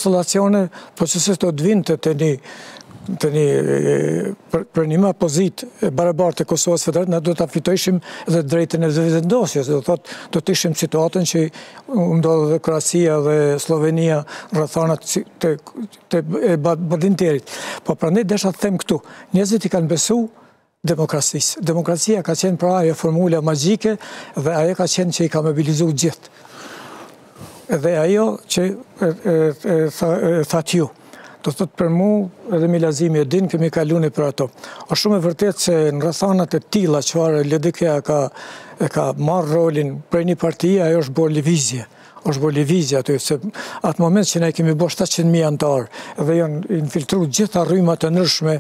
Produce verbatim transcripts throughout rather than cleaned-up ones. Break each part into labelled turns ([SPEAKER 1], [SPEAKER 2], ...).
[SPEAKER 1] konstelacione, po që se të dvinte të një të një për një pozit barabartë të Kosovës Federale, ne do të fitojshim edhe drejtën e vendosjes, do thotë do të ishim situatën që ndodhe dhe Kroacia dhe Slovenia rrethonat të të Badinterit. Po prandaj desha të them këtu, njerëzit i kanë besu demokracisë. Demokracia ka qenë pra ajo formula magjike dhe ajo ka qenë që i ka mobilizu gjithë. Dhe ajo që thatë ju. Do të thotë për mu, edhe Milazimi e din, kemi kalune për ato. O shumë e vërtet se në rrethanat e tilla çfarë L D K-ja ka, e ka marrë rolin për një parti, ajo është bërë lëvizje. është bërë lëvizje aty, se atë moment që ne kemi bërë shtatëqind mijë antarë, dhe janë infiltru gjitha rrymat të nërshme,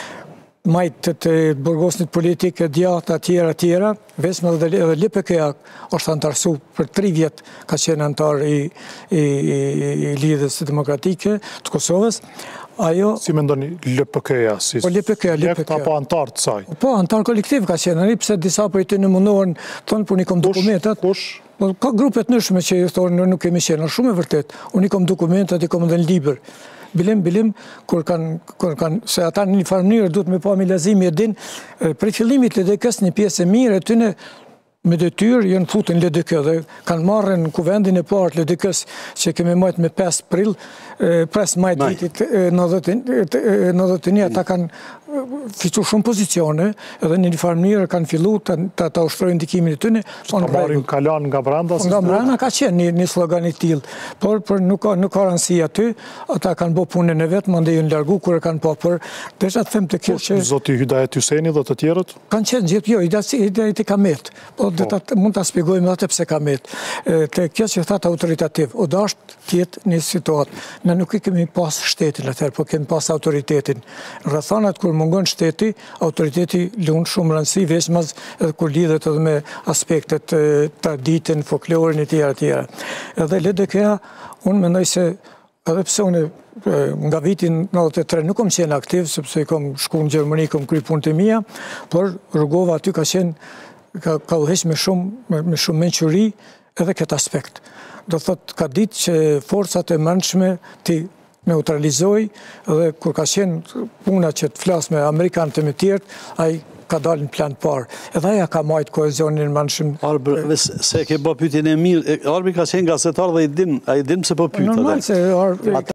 [SPEAKER 1] majtë të burgosnit politike, djatë, atjera, atjera, vesme dhe edhe L P K-ja është antarësu për tri vjetë, ka qenë antar i, i, i lidhjes demokratike të Kosovës. Ajo,
[SPEAKER 2] si me ndoni L P K-ja? Si
[SPEAKER 1] po L P K-ja, L P K-ja.
[SPEAKER 2] Apo antar të saj?
[SPEAKER 1] Po, antar kolektiv ka qenë, një pse disa për i të në mundohen, thonë, po një kom dokumentat.
[SPEAKER 2] Kush?
[SPEAKER 1] Ka grupet nëshme që i thonë, nuk kemi qenë, shumë e vërtet, unë i kom dokumentat, i kom dhe në liber. Bilim, bilim, kur kanë, kur kanë, se ata në një farë mënyrë duhet me pa Milazimi e din, për fillimit L D K-s një pjesë e mirë, e tyne me detyrë janë futën L D K dhe kanë marrën në kuvendin e partë L D K-s që kemi majtë me pesë prill, pres majtë vitit nëntëdhjetë e një, ata kanë ficu shumë pozicione, edhe në një farë mënyrë kanë fillu të ta ushtrojnë ndikimin e tyne.
[SPEAKER 2] Marrin kalan nga branda?
[SPEAKER 1] Nga branda ka qenë një slogan i tillë, por për nuk ka rëndësi aty, ata kanë bo punën e vetë, mande ju në largu, kur e kanë po, por desha të them të kjo që...
[SPEAKER 2] Zoti Hidayet Hyseni dhe të tjerët?
[SPEAKER 1] Kanë qenë gjithë, jo, Hidayet i ka metë, po mund të spjegojmë atë pse ka metë. Të kjo që thatë autoritativ, o da është tjetë një situatë. Ne nuk i kemi pas shtetin atëherë, po kemi pas autoritetin. Rrethanat kur mungon shteti, autoriteti lunë shumë rëndësi, veçmaz edhe kur lidhet edhe me aspektet traditin, folklorin e tjera tjera. Edhe L D K-ja, unë mendoj se edhe pse unë nga vitin nëntëdhjetë e tre nuk kom qenë aktiv, sepse i kom shku në Gjermani, kom kry punët e mia, por rrugova aty ka qenë, ka, ka uheq me shumë, me shumë menquri edhe këtë aspekt. Do thot, ka ditë që forcat e mëndshme ti neutralizoj dhe kur ka qenë puna që të flasë me Amerikanë të me tjertë, a i ka dalë në plan parë. Edhe aja ka majtë kohezionin mëndshme.
[SPEAKER 3] Arbër, se ke bo pytin e mirë, Arbër ka qenë gazetar dhe i dim, a i dim se po pyta.
[SPEAKER 1] Normal se Arbër...